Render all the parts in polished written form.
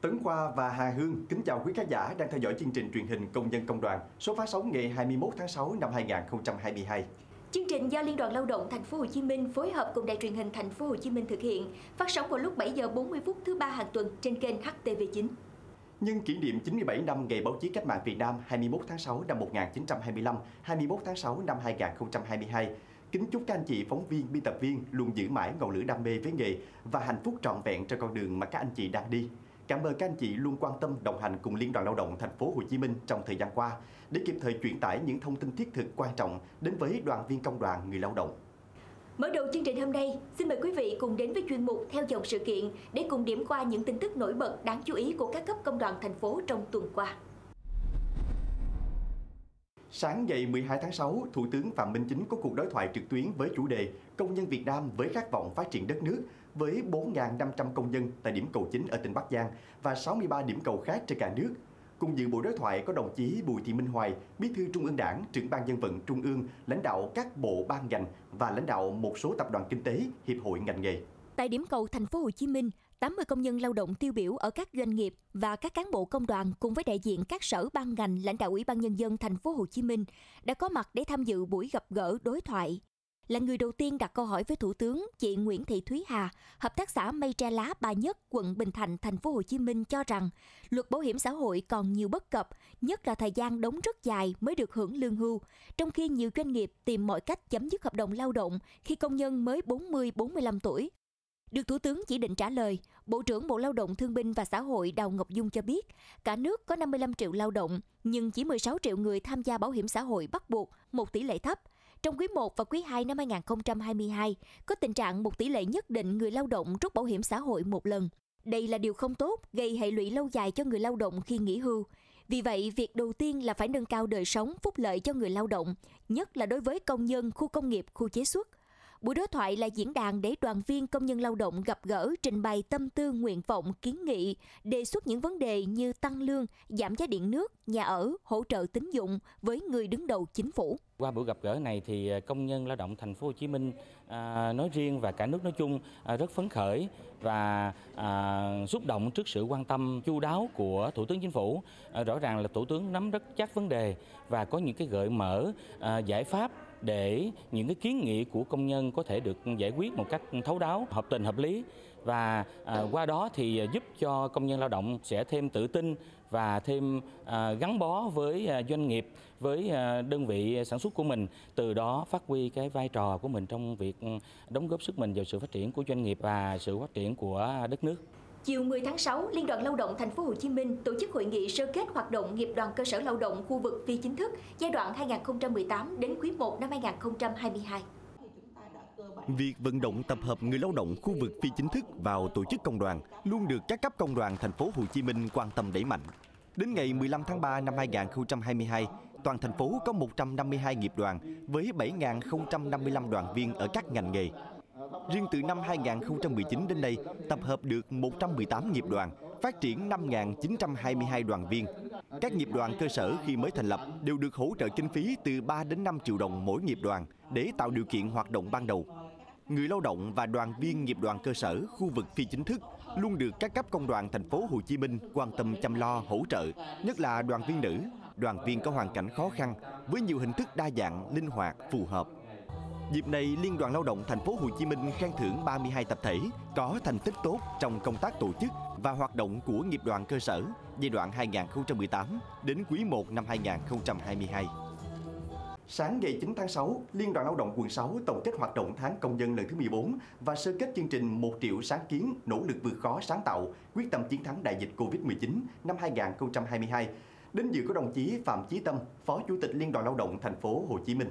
Tấn Khoa và Hà Hương kính chào quý khán giả đang theo dõi chương trình truyền hình Công nhân Công đoàn số phát sóng ngày 21 tháng 6 năm 2022. Chương trình do Liên đoàn Lao động Thành phố Hồ Chí Minh phối hợp cùng Đài truyền hình Thành phố Hồ Chí Minh thực hiện, phát sóng vào lúc 7 giờ 40 phút thứ ba hàng tuần trên kênh HTV9. Nhân kỷ niệm 97 năm Ngày Báo chí Cách mạng Việt Nam 21 tháng 6 năm 1925, 21 tháng 6 năm 2022, kính chúc các anh chị phóng viên, biên tập viên luôn giữ mãi ngọn lửa đam mê với nghề và hạnh phúc trọn vẹn trên con đường mà các anh chị đang đi. Cảm ơn các anh chị luôn quan tâm đồng hành cùng Liên đoàn Lao động Thành phố Hồ Chí Minh trong thời gian qua để kịp thời truyền tải những thông tin thiết thực quan trọng đến với đoàn viên công đoàn, người lao động. Mở đầu chương trình hôm nay, xin mời quý vị cùng đến với chuyên mục Theo dòng sự kiện để cùng điểm qua những tin tức nổi bật đáng chú ý của các cấp công đoàn thành phố trong tuần qua. Sáng ngày 12 tháng 6, Thủ tướng Phạm Minh Chính có cuộc đối thoại trực tuyến với chủ đề Công nhân Việt Nam với khát vọng phát triển đất nước với 4.500 công nhân tại điểm cầu chính ở tỉnh Bắc Giang và 63 điểm cầu khác trên cả nước. Cùng dự buổi đối thoại có đồng chí Bùi Thị Minh Hoài, Bí thư Trung ương Đảng, trưởng ban Dân vận Trung ương, lãnh đạo các bộ ban ngành và lãnh đạo một số tập đoàn kinh tế, hiệp hội ngành nghề. Tại điểm cầu Thành phố Hồ Chí Minh, 80 công nhân lao động tiêu biểu ở các doanh nghiệp và các cán bộ công đoàn cùng với đại diện các sở ban ngành, lãnh đạo Ủy ban Nhân dân Thành phố Hồ Chí Minh đã có mặt để tham dự buổi gặp gỡ đối thoại. Là người đầu tiên đặt câu hỏi với Thủ tướng, chị Nguyễn Thị Thúy Hà, hợp tác xã Mây Tre Lá Ba Nhất, quận Bình Thạnh, Thành phố Hồ Chí Minh cho rằng luật bảo hiểm xã hội còn nhiều bất cập, nhất là thời gian đóng rất dài mới được hưởng lương hưu, trong khi nhiều doanh nghiệp tìm mọi cách chấm dứt hợp đồng lao động khi công nhân mới 40-45 tuổi. Được Thủ tướng chỉ định trả lời, Bộ trưởng Bộ Lao động Thương binh và Xã hội Đào Ngọc Dung cho biết, cả nước có 55 triệu lao động, nhưng chỉ 16 triệu người tham gia bảo hiểm xã hội bắt buộc, một tỷ lệ thấp. Trong quý 1 và quý 2 năm 2022, có tình trạng một tỷ lệ nhất định người lao động rút bảo hiểm xã hội một lần. Đây là điều không tốt, gây hệ lụy lâu dài cho người lao động khi nghỉ hưu. Vì vậy, việc đầu tiên là phải nâng cao đời sống, phúc lợi cho người lao động, nhất là đối với công nhân, khu công nghiệp, khu chế xuất. Buổi đối thoại là diễn đàn để đoàn viên công nhân lao động gặp gỡ, trình bày tâm tư, nguyện vọng, kiến nghị, đề xuất những vấn đề như tăng lương, giảm giá điện nước, nhà ở, hỗ trợ tín dụng với người đứng đầu chính phủ. Qua buổi gặp gỡ này thì công nhân lao động Thành phố Hồ Chí Minh nói riêng và cả nước nói chung rất phấn khởi và xúc động trước sự quan tâm chu đáo của Thủ tướng Chính phủ. Rõ ràng là Thủ tướng nắm rất chắc vấn đề và có những cái gợi mở giải pháp để những cái kiến nghị của công nhân có thể được giải quyết một cách thấu đáo, hợp tình hợp lý và qua đó thì giúp cho công nhân lao động sẽ thêm tự tin và thêm gắn bó với doanh nghiệp, với đơn vị sản xuất của mình, từ đó phát huy cái vai trò của mình trong việc đóng góp sức mình vào sự phát triển của doanh nghiệp và sự phát triển của đất nước. Chiều 10 tháng 6, Liên đoàn Lao động Thành phố Hồ Chí Minh tổ chức hội nghị sơ kết hoạt động nghiệp đoàn cơ sở lao động khu vực phi chính thức giai đoạn 2018 đến quý 1 năm 2022. Việc vận động tập hợp người lao động khu vực phi chính thức vào tổ chức công đoàn luôn được các cấp công đoàn Thành phố Hồ Chí Minh quan tâm đẩy mạnh. Đến ngày 15 tháng 3 năm 2022, toàn thành phố có 152 nghiệp đoàn với 7.055 đoàn viên ở các ngành nghề. Riêng từ năm 2019 đến nay, tập hợp được 118 nghiệp đoàn, phát triển 5.922 đoàn viên. Các nghiệp đoàn cơ sở khi mới thành lập đều được hỗ trợ kinh phí từ 3 đến 5 triệu đồng mỗi nghiệp đoàn để tạo điều kiện hoạt động ban đầu. Người lao động và đoàn viên nghiệp đoàn cơ sở, khu vực phi chính thức luôn được các cấp công đoàn Thành phố Hồ Chí Minh quan tâm chăm lo, hỗ trợ, nhất là đoàn viên nữ, đoàn viên có hoàn cảnh khó khăn với nhiều hình thức đa dạng, linh hoạt, phù hợp. Dịp này, Liên đoàn Lao động Thành phố Hồ Chí Minh khen thưởng 32 tập thể có thành tích tốt trong công tác tổ chức và hoạt động của nghiệp đoàn cơ sở giai đoạn 2018 đến quý 1 năm 2022. Sáng ngày 9 tháng 6, Liên đoàn Lao động quận 6 tổng kết hoạt động tháng công nhân lần thứ 14 và sơ kết chương trình 1 triệu sáng kiến nỗ lực vượt khó sáng tạo, quyết tâm chiến thắng đại dịch Covid-19 năm 2022. Đến dự có đồng chí Phạm Chí Tâm, Phó Chủ tịch Liên đoàn Lao động Thành phố Hồ Chí Minh.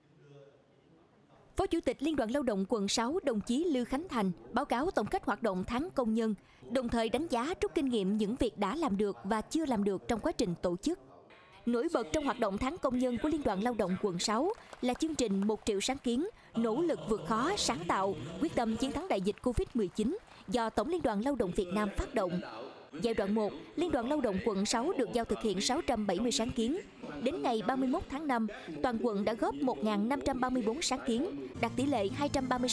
Phó Chủ tịch Liên đoàn Lao động quận 6 đồng chí Lưu Khánh Thành báo cáo tổng kết hoạt động tháng công nhân, đồng thời đánh giá rút kinh nghiệm những việc đã làm được và chưa làm được trong quá trình tổ chức. Nổi bật trong hoạt động tháng công nhân của Liên đoàn Lao động quận 6 là chương trình 1 triệu sáng kiến, nỗ lực vượt khó, sáng tạo, quyết tâm chiến thắng đại dịch Covid-19 do Tổng Liên đoàn Lao động Việt Nam phát động. Giai đoạn 1, Liên đoàn Lao động quận 6 được giao thực hiện 670 sáng kiến. Đến ngày 31 tháng 5, toàn quận đã góp 1.534 sáng kiến, đạt tỷ lệ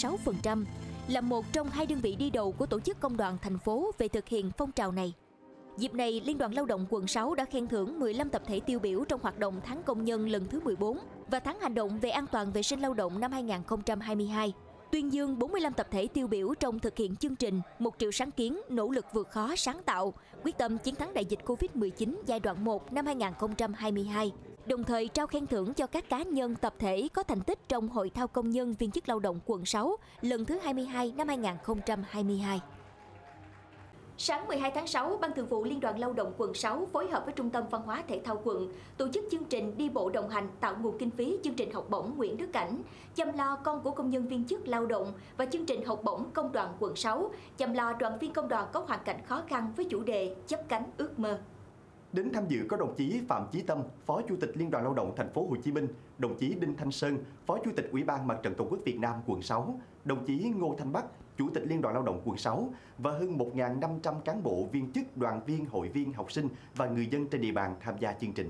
236%, là một trong 2 đơn vị đi đầu của tổ chức công đoàn thành phố về thực hiện phong trào này. Dịp này, Liên đoàn Lao động quận 6 đã khen thưởng 15 tập thể tiêu biểu trong hoạt động tháng công nhân lần thứ 14 và tháng hành động về an toàn vệ sinh lao động năm 2022. Tuyên dương 45 tập thể tiêu biểu trong thực hiện chương trình 1 triệu sáng kiến nỗ lực vượt khó sáng tạo, quyết tâm chiến thắng đại dịch Covid-19 giai đoạn 1 năm 2022. Đồng thời trao khen thưởng cho các cá nhân tập thể có thành tích trong Hội thao công nhân viên chức lao động quận 6 lần thứ 22 năm 2022. Sáng 12 tháng 6, Ban Thường vụ Liên đoàn Lao động quận 6 phối hợp với Trung tâm Văn hóa Thể thao quận tổ chức chương trình đi bộ đồng hành tạo nguồn kinh phí chương trình học bổng Nguyễn Đức Cảnh, chăm lo con của công nhân viên chức lao động và chương trình học bổng công đoàn quận 6, chăm lo đoàn viên công đoàn có hoàn cảnh khó khăn với chủ đề chấp cánh ước mơ. Đến tham dự có đồng chí Phạm Chí Tâm, Phó Chủ tịch Liên đoàn Lao động Thành phố Hồ Chí Minh, đồng chí Đinh Thanh Sơn, Phó Chủ tịch Ủy ban Mặt trận Tổ quốc Việt Nam quận 6, đồng chí Ngô Thanh Bắc, Chủ tịch Liên đoàn Lao động quận 6 và hơn 1.500 cán bộ, viên chức, đoàn viên, hội viên, học sinh và người dân trên địa bàn tham gia chương trình.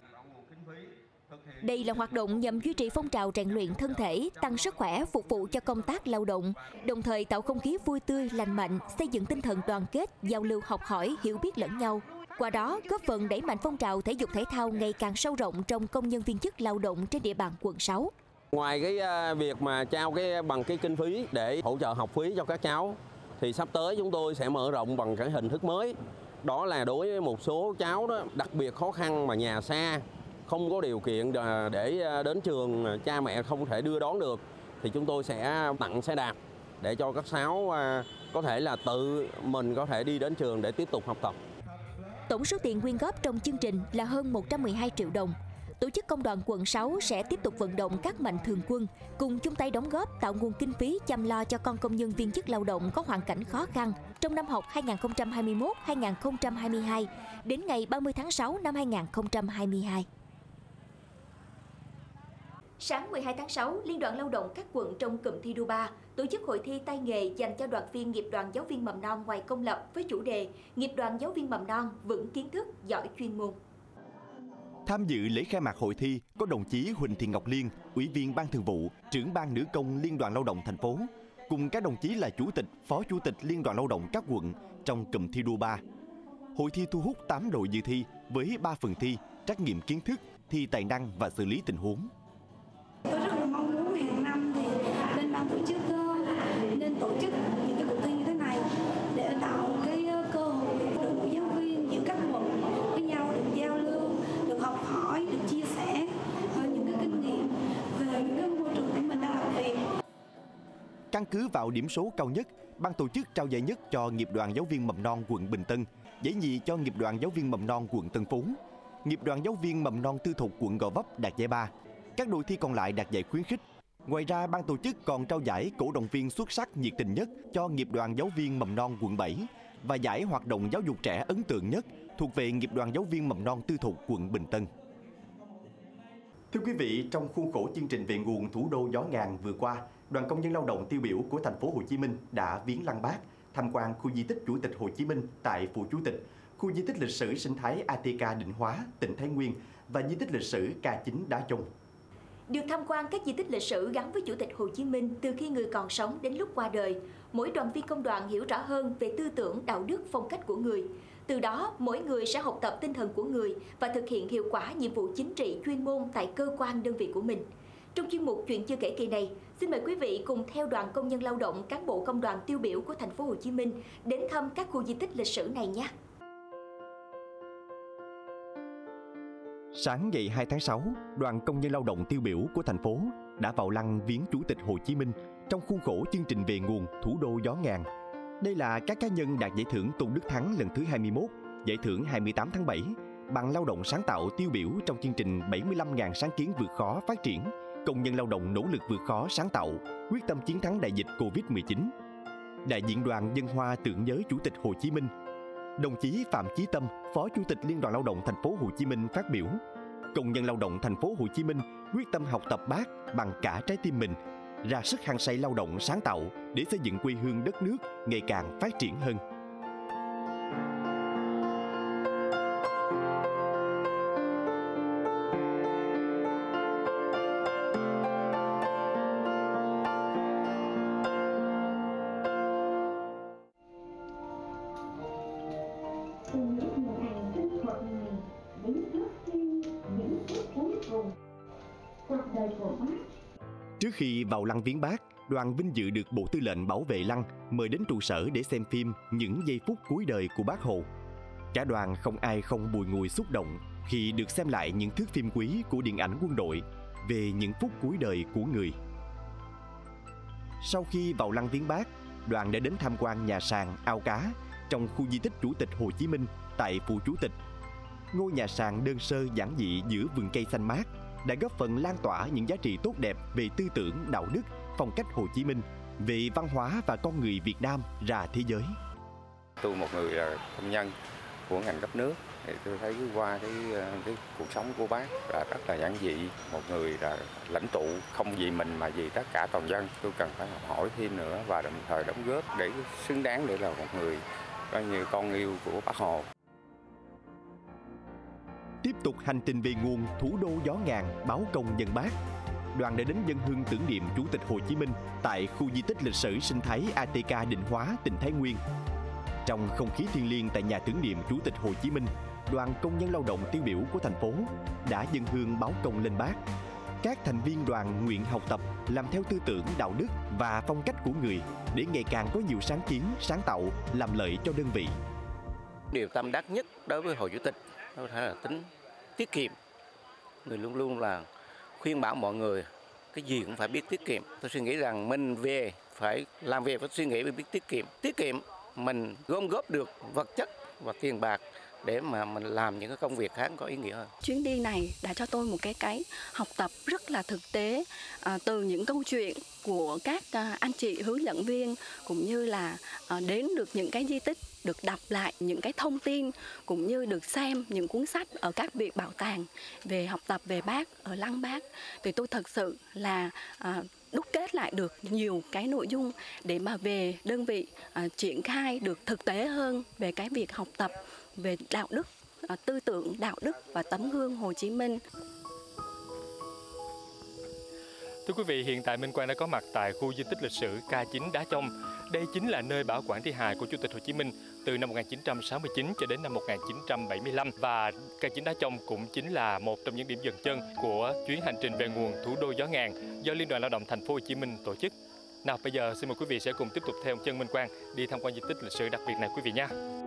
Đây là hoạt động nhằm duy trì phong trào rèn luyện thân thể, tăng sức khỏe, phục vụ cho công tác lao động, đồng thời tạo không khí vui tươi, lành mạnh, xây dựng tinh thần đoàn kết, giao lưu học hỏi, hiểu biết lẫn nhau. Qua đó, góp phần đẩy mạnh phong trào thể dục thể thao ngày càng sâu rộng trong công nhân viên chức lao động trên địa bàn quận 6. Ngoài cái việc mà trao bằng cái kinh phí để hỗ trợ học phí cho các cháu, thì sắp tới chúng tôi sẽ mở rộng bằng cái hình thức mới. Đó là đối với một số cháu đó đặc biệt khó khăn mà nhà xa, không có điều kiện để đến trường, cha mẹ không thể đưa đón được, thì chúng tôi sẽ tặng xe đạp để cho các cháu có thể là tự mình có thể đi đến trường để tiếp tục học tập. Tổng số tiền quyên góp trong chương trình là hơn 112 triệu đồng. Tổ chức Công đoàn quận 6 sẽ tiếp tục vận động các mạnh thường quân cùng chung tay đóng góp tạo nguồn kinh phí chăm lo cho con công nhân viên chức lao động có hoàn cảnh khó khăn trong năm học 2021-2022 đến ngày 30 tháng 6 năm 2022. Sáng 12 tháng 6, Liên đoàn Lao động các quận trong cụm thi đua 3 tổ chức hội thi tay nghề dành cho đoàn viên nghiệp đoàn giáo viên mầm non ngoài công lập với chủ đề Nghiệp đoàn giáo viên mầm non vững kiến thức, giỏi chuyên môn. Tham dự lễ khai mạc hội thi có đồng chí Huỳnh Thị Ngọc Liên, Ủy viên Ban Thường vụ, Trưởng ban Nữ công Liên đoàn Lao động thành phố, cùng các đồng chí là Chủ tịch, Phó Chủ tịch Liên đoàn Lao động các quận trong cụm thi đua 3. Hội thi thu hút 8 đội dự thi với 3 phần thi: trắc nghiệm kiến thức, thi tài năng và xử lý tình huống. Tôi rất là mong muốn hàng năm thì bên ban tổ chức nên tổ chức những cái cuộc thi như thế này để tạo cái cơ hội để đội ngũ giáo viên giữa các quận với nhau được giao lưu, được học hỏi, được chia sẻ những cái kinh nghiệm về những cái môi trường của mình đang làm việc. Căn cứ vào điểm số cao nhất, ban tổ chức trao giải nhất cho nghiệp đoàn giáo viên mầm non quận Bình Tân, giải nhì cho nghiệp đoàn giáo viên mầm non quận Tân Phú, nghiệp đoàn giáo viên mầm non tư thục quận Gò Vấp đạt giải 3. Các đội thi còn lại đạt giải khuyến khích. Ngoài ra, ban tổ chức còn trao giải cổ động viên xuất sắc nhiệt tình nhất cho nghiệp đoàn giáo viên mầm non quận 7 và giải hoạt động giáo dục trẻ ấn tượng nhất thuộc về nghiệp đoàn giáo viên mầm non tư thục quận Bình Tân. Thưa quý vị, trong khuôn khổ chương trình về nguồn thủ đô gió ngàn vừa qua, Đoàn Công nhân Lao động tiêu biểu của thành phố Hồ Chí Minh đã viếng Lăng Bác, tham quan khu di tích Chủ tịch Hồ Chí Minh tại Phủ Chủ tịch, khu di tích lịch sử sinh thái ATK Định Hóa, tỉnh Thái Nguyên và di tích lịch sử K9 Đá Trông. Được tham quan các di tích lịch sử gắn với Chủ tịch Hồ Chí Minh từ khi người còn sống đến lúc qua đời, mỗi đoàn viên công đoàn hiểu rõ hơn về tư tưởng, đạo đức, phong cách của người. Từ đó, mỗi người sẽ học tập tinh thần của người và thực hiện hiệu quả nhiệm vụ chính trị chuyên môn tại cơ quan đơn vị của mình. Trong chuyên mục Chuyện chưa kể kỳ này, xin mời quý vị cùng theo Đoàn Công nhân Lao động, cán bộ công đoàn tiêu biểu của thành phố Hồ Chí Minh đến thăm các khu di tích lịch sử này nhé. Sáng ngày 2 tháng 6, Đoàn Công nhân Lao động tiêu biểu của thành phố đã vào lăng viếng Chủ tịch Hồ Chí Minh trong khuôn khổ chương trình về nguồn thủ đô gió ngàn. Đây là các cá nhân đạt giải thưởng Tôn Đức Thắng lần thứ 21, giải thưởng 28 tháng 7, bằng lao động sáng tạo tiêu biểu trong chương trình 75.000 sáng kiến vượt khó phát triển, công nhân lao động nỗ lực vượt khó sáng tạo, quyết tâm chiến thắng đại dịch Covid-19. Đại diện đoàn dâng hoa tưởng nhớ Chủ tịch Hồ Chí Minh. Đồng chí Phạm Chí Tâm, Phó Chủ tịch Liên đoàn Lao động thành phố Hồ Chí Minh phát biểu: công nhân lao động thành phố Hồ Chí Minh quyết tâm học tập Bác bằng cả trái tim mình, ra sức hăng say lao động sáng tạo để xây dựng quê hương đất nước ngày càng phát triển hơn. Trước khi vào lăng viếng Bác, đoàn vinh dự được Bộ Tư lệnh Bảo vệ Lăng mời đến trụ sở để xem phim Những giây phút cuối đời của Bác Hồ. Cả đoàn không ai không bùi ngùi xúc động khi được xem lại những thước phim quý của điện ảnh quân đội về những phút cuối đời của người. Sau khi vào lăng viếng Bác, đoàn đã đến tham quan nhà sàn ao cá trong khu di tích Chủ tịch Hồ Chí Minh tại Phủ Chủ tịch. Ngôi nhà sàn đơn sơ giản dị giữa vườn cây xanh mát đã góp phần lan tỏa những giá trị tốt đẹp về tư tưởng, đạo đức, phong cách Hồ Chí Minh, về văn hóa và con người Việt Nam ra thế giới. Tôi một người là công nhân của ngành cấp nước, thì tôi thấy qua cái cuộc sống của Bác là rất là giản dị, một người là lãnh tụ không vì mình mà vì tất cả toàn dân. Tôi cần phải học hỏi thêm nữa và đồng thời đóng góp để xứng đáng để là một người coi như con yêu của Bác Hồ. Tiếp tục hành trình về nguồn thủ đô gió ngàn, báo công dân Bác, đoàn đã đến dâng hương tưởng niệm Chủ tịch Hồ Chí Minh tại khu di tích lịch sử sinh thái ATK Định Hóa, tỉnh Thái Nguyên. Trong không khí thiêng liêng tại nhà tưởng niệm Chủ tịch Hồ Chí Minh, đoàn công nhân lao động tiêu biểu của thành phố đã dâng hương báo công lên Bác. Các thành viên đoàn nguyện học tập, làm theo tư tưởng, đạo đức và phong cách của người để ngày càng có nhiều sáng kiến, sáng tạo, làm lợi cho đơn vị. Điều tâm đắc nhất đối với Hồ Chủ tịch đó phải là tính tiết kiệm. Người luôn luôn là khuyên bảo mọi người cái gì cũng phải biết tiết kiệm. Tôi suy nghĩ rằng mình về phải làm việc, phải suy nghĩ về biết tiết kiệm. Tiết kiệm mình gom góp được vật chất và tiền bạc để mà mình làm những cái công việc khác có ý nghĩa hơn. Chuyến đi này đã cho tôi một cái học tập rất là thực tế từ những câu chuyện của các anh chị hướng dẫn viên, cũng như là đến được những cái di tích, được đọc lại những cái thông tin, cũng như được xem những cuốn sách ở các viện bảo tàng về học tập về Bác ở Lăng Bác. Thì tôi thật sự là đúc kết lại được nhiều cái nội dung để mà về đơn vị triển khai được thực tế hơn về cái việc học tập về đạo đức, tư tưởng đạo đức và tấm gương Hồ Chí Minh. Thưa quý vị, hiện tại Minh Quang đã có mặt tại khu di tích lịch sử K9 Đá Trong. Đây chính là nơi bảo quản thi hài của Chủ tịch Hồ Chí Minh từ năm 1969 cho đến năm 1975, và K9 Đá Trong cũng chính là một trong những điểm dừng chân của chuyến hành trình về nguồn thủ đô gió ngàn do Liên đoàn Lao động Thành phố Hồ Chí Minh tổ chức. Nào bây giờ xin mời quý vị sẽ cùng tiếp tục theo chân Minh Quang đi tham quan di tích lịch sử đặc biệt này quý vị nhé.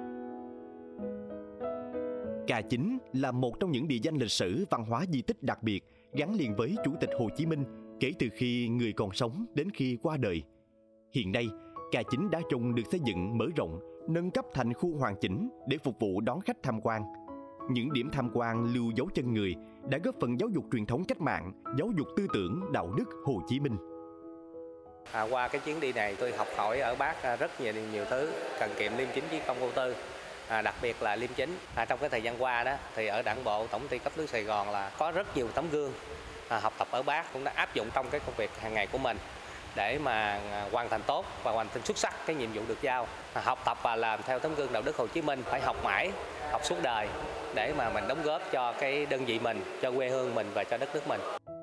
K9 là một trong những địa danh lịch sử văn hóa di tích đặc biệt gắn liền với Chủ tịch Hồ Chí Minh kể từ khi người còn sống đến khi qua đời. Hiện nay, K9 Đá Trong được xây dựng mở rộng, nâng cấp thành khu hoàn chỉnh để phục vụ đón khách tham quan. Những điểm tham quan lưu dấu chân người đã góp phần giáo dục truyền thống cách mạng, giáo dục tư tưởng đạo đức Hồ Chí Minh. Qua cái chuyến đi này tôi học hỏi ở Bác rất nhiều thứ, cần kiệm liêm chính chí công vô tư. Đặc biệt là liêm chính. Trong cái thời gian qua đó thì ở Đảng bộ Tổng ty cấp nước Sài Gòn là có rất nhiều tấm gương học tập ở Bác cũng đã áp dụng trong cái công việc hàng ngày của mình để mà hoàn thành tốt và hoàn thành xuất sắc cái nhiệm vụ được giao. Học tập và làm theo tấm gương đạo đức Hồ Chí Minh, phải học mãi, học suốt đời để mà mình đóng góp cho cái đơn vị mình, cho quê hương mình và cho đất nước mình.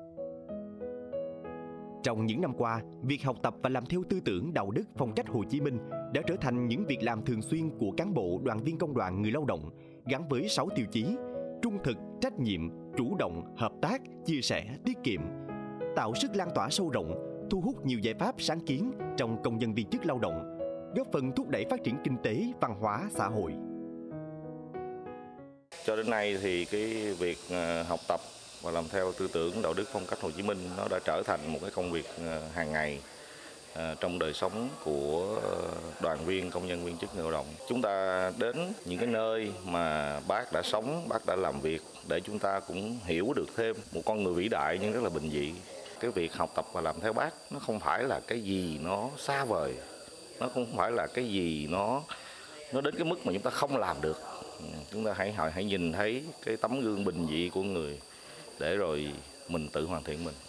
Trong những năm qua, việc học tập và làm theo tư tưởng đạo đức phong cách Hồ Chí Minh đã trở thành những việc làm thường xuyên của cán bộ, đoàn viên công đoàn, người lao động, gắn với 6 tiêu chí: trung thực, trách nhiệm, chủ động, hợp tác, chia sẻ, tiết kiệm, tạo sức lan tỏa sâu rộng, thu hút nhiều giải pháp sáng kiến trong công nhân viên chức lao động, góp phần thúc đẩy phát triển kinh tế, văn hóa, xã hội. Cho đến nay thì cái việc học tập và làm theo tư tưởng đạo đức phong cách Hồ Chí Minh nó đã trở thành một cái công việc hàng ngày trong đời sống của đoàn viên, công nhân viên chức, người lao động. Chúng ta đến những cái nơi mà Bác đã sống, Bác đã làm việc để chúng ta cũng hiểu được thêm một con người vĩ đại nhưng rất là bình dị. Cái việc học tập và làm theo Bác nó không phải là cái gì nó xa vời, nó không phải là cái gì nó đến cái mức mà chúng ta không làm được. Chúng ta hãy nhìn thấy cái tấm gương bình dị của người để rồi mình tự hoàn thiện mình.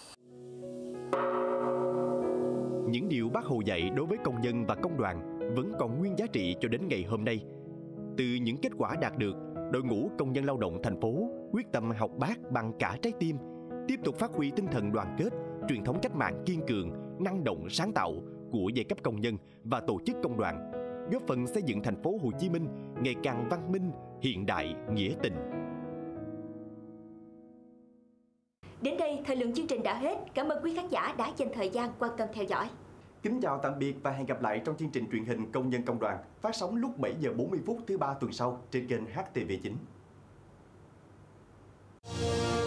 Những điều Bác Hồ dạy đối với công nhân và công đoàn vẫn còn nguyên giá trị cho đến ngày hôm nay. Từ những kết quả đạt được, đội ngũ công nhân lao động thành phố quyết tâm học Bác bằng cả trái tim, tiếp tục phát huy tinh thần đoàn kết, truyền thống cách mạng kiên cường, năng động, sáng tạo của giai cấp công nhân và tổ chức công đoàn, góp phần xây dựng thành phố Hồ Chí Minh ngày càng văn minh, hiện đại, nghĩa tình. Đến đây, thời lượng chương trình đã hết. Cảm ơn quý khán giả đã dành thời gian quan tâm theo dõi. Kính chào tạm biệt và hẹn gặp lại trong chương trình truyền hình Công nhân Công đoàn phát sóng lúc 7 giờ 40 phút thứ 3 tuần sau trên kênh HTV9.